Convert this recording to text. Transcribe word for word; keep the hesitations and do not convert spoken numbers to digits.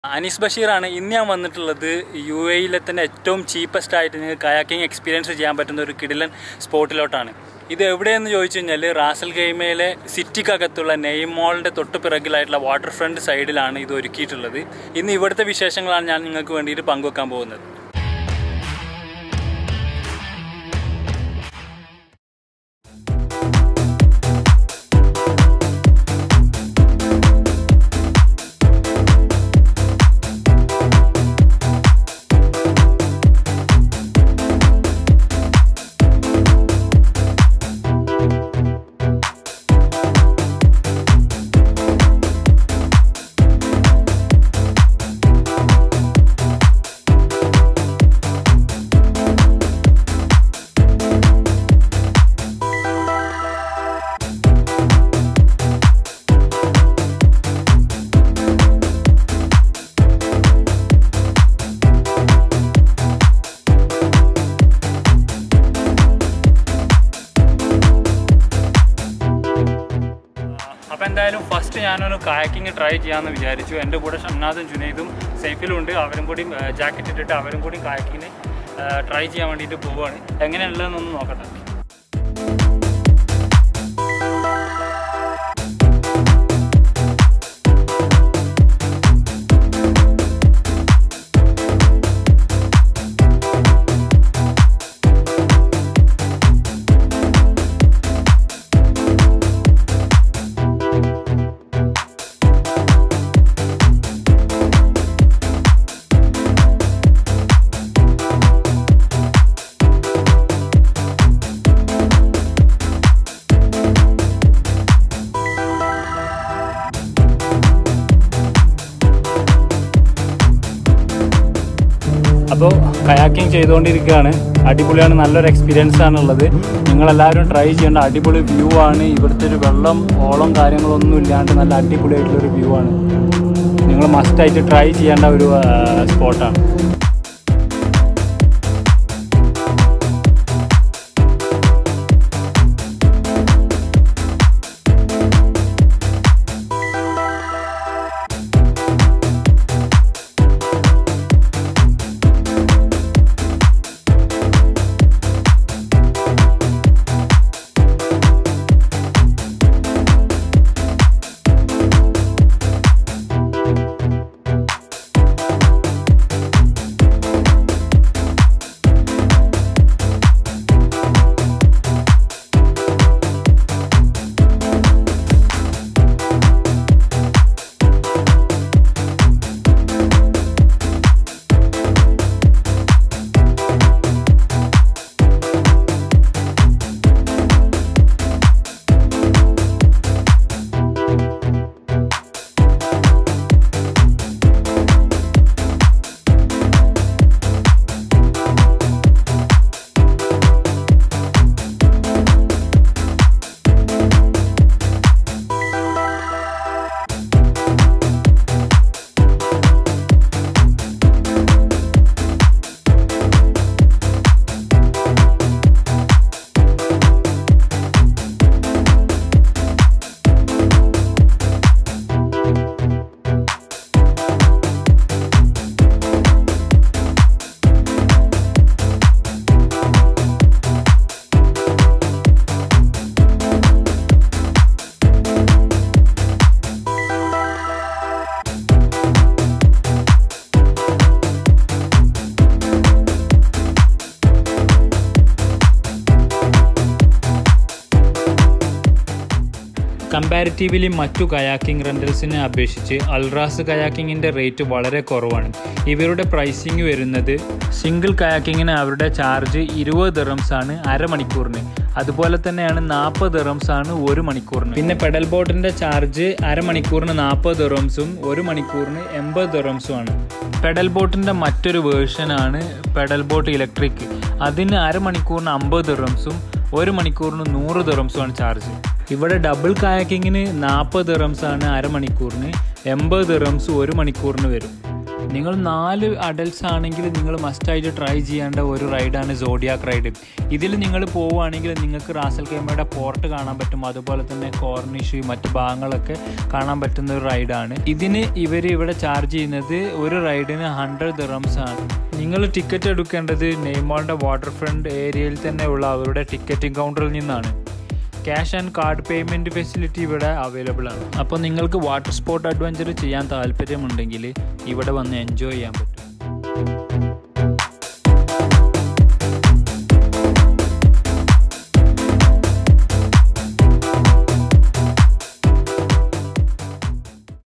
Anis Bashirana, India Manatula, U A E Letan at Tom cheapest item kayaking experience Jambatan Kidilan Sport Lotana. Either every day in the Yochinelle, Ras Al Khaimah, City Kakatula, Naeem Mall, the Totoperagilite, waterfront side Lani, the Rikituladi. In the Verta Vishashangan Yanku and Ida Pango Cambo. First, I am kayaking try ചെയ്യാന്ന് വിചാരിച്ചു എൻ്റെ കൂടെ ഷംനാദും ജുനൈദും സൈഫിലും ഉണ്ട് അവരും കൂടി jacket ഇട്ടിട്ട് അവരും കൂടി kayaking ട്രൈ ചെയ്യാൻ വേണ്ടിയിട്ട് പോവാണ് എങ്ങനെയുള്ളതെന്ന് നോക്കട്ടെ So, kayaking ചെയ്തുകൊണ്ടിരിക്കുകയാണ് അടിപൊളിയാണ് നല്ലൊരു എക്സ്പീരിയൻസ് ആണുള്ളത് നിങ്ങൾ എല്ലാവരും ട്രൈ ചെയ്യേണ്ട അടിപൊളി വ്യൂ ആണ് ഇവിടുത്തെ ഒരു വെള്ളം ഓളം കാര്യങ്ങളൊന്നും ഇല്ലാണ്ട് നല്ല അടിപൊളിയായിട്ടുള്ള ഒരു വ്യൂ ആണ് നിങ്ങൾ മസ്റ്റ് ആയിട്ട് ട്രൈ ചെയ്യേണ്ട ഒരു സ്പോട്ടാണ് Comparatively, മറ്റു kayaking rentals-നെ അപേക്ഷിച്ച് അൽറാസ് കയാക്കിങ്ങിന്റെ റേറ്റ് വളരെ കുറവാണ്. ഇവരുടെ പ്രൈസിംഗ് വരുന്നത് സിംഗിൾ കയാക്കിങ്ങിന് അവരുടെ ചാർജ് ഇരുപത് ദിർഹംസ് ആണ് അരമണിക്കൂറിന്. അതുപോലെ തന്നെയാണ് നാൽപ്പത് ദിർഹംസ് ആണ് ഒരു മണിക്കൂറിന്. പിന്നെ പെഡൽ ബോട്ടിന്റെ ചാർജ് അരമണിക്കൂറിന് നാൽപ്പത് ദിർഹംസും ഒരു മണിക്കൂറിന് എൺപത് ദിർഹംസും ആണ്. പെഡൽ ബോട്ടിന്റെ മറ്റൊരു വേർഷൻ ആണ് പെഡൽ ബോട്ട് ഇലക്ട്രിക്. അതിന് അരമണിക്കൂറിന് അമ്പത് ദിർഹംസും ഒരു മണിക്കൂറിന് നൂറ് ദിർഹംസും ആണ് ചാർജ്. ഇവിടെ ഡബിൾ കായാക്കിങ്ങിന് നാൽപ്പത് ദിർഹംസ് ആണ് അരമണിക്കൂറിന്, എൺപത് ദിർഹംസ് ഒരു മണിക്കൂറിന് വരും. നിങ്ങൾ നാല് അഡൽട്ട്സ് ആണെങ്കിൽ നിങ്ങൾ മസ്റ്റായിട്ട് ട്രൈ ചെയ്യേണ്ട ഒരു റൈഡാണ് സോഡിയാക് റൈഡ്. ഇതിൽ നിങ്ങൾ പോവുകയാണെങ്കിൽ നിങ്ങൾക്ക് റാസ് അൽ ഖൈമയുടെ പോർട്ട് കാണാൻ പറ്റും, അതുപോലെ തന്നെ കോർണിഷ് മറ്റ് ഭാഗങ്ങളൊക്കെ കാണാൻ പറ്റുന്ന ഒരു റൈഡാണ്. ഇതിന് ഇവർ ഇവിടെ ചാർജ് ചെയ്യുന്നത് ഒരു റൈഡിന് ഹൺഡ്രഡ് ദിറംസ് ആണ്. നിങ്ങൾ ടിക്കറ്റ് എടുക്കേണ്ടത് നെയ്ം മാളിൻ്റെ വാട്ടർ ഫ്രണ്ട് ഏരിയയിൽ തന്നെ ഉള്ള അവരുടെ ടിക്കറ്റിംഗ് കൗണ്ടറിൽ നിന്നാണ്. Cash and card payment facility ഇവിടെ അവൈലബിൾ ആണ്. അപ്പോൾ നിങ്ങൾക്ക് വാട്ടർ സ്പോർട്ട് അഡ്വഞ്ചർ ചെയ്യാൻ താല്പര്യമുണ്ടെങ്കിൽ ഇവിടെ വന്ന് എൻജോയ് ചെയ്യാൻ പറ്റും.